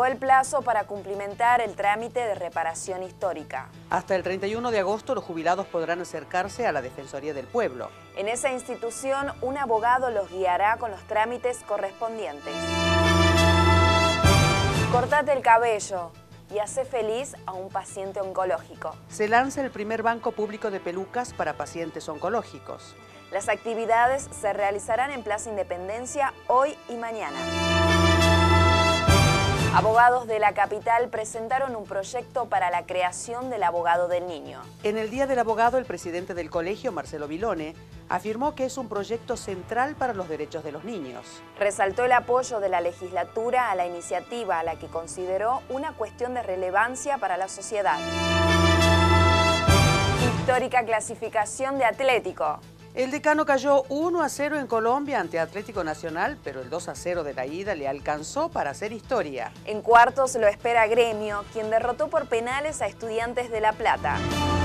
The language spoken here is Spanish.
el plazo para cumplimentar el trámite de reparación histórica. Hasta el 31 de agosto los jubilados podrán acercarse a la Defensoría del Pueblo. En esa institución, un abogado los guiará con los trámites correspondientes. Cortate el cabello y hace feliz a un paciente oncológico. Se lanza el primer banco público de pelucas para pacientes oncológicos. Las actividades se realizarán en Plaza Independencia hoy y mañana. Abogados de la capital presentaron un proyecto para la creación del abogado del niño. En el Día del Abogado, el presidente del colegio, Marcelo Vilone, afirmó que es un proyecto central para los derechos de los niños. Resaltó el apoyo de la legislatura a la iniciativa, a la que consideró una cuestión de relevancia para la sociedad. Histórica clasificación de Atlético. El Decano cayó 1-0 en Colombia ante Atlético Nacional, pero el 2-0 de la ida le alcanzó para hacer historia. En cuartos lo espera Gremio, quien derrotó por penales a Estudiantes de La Plata.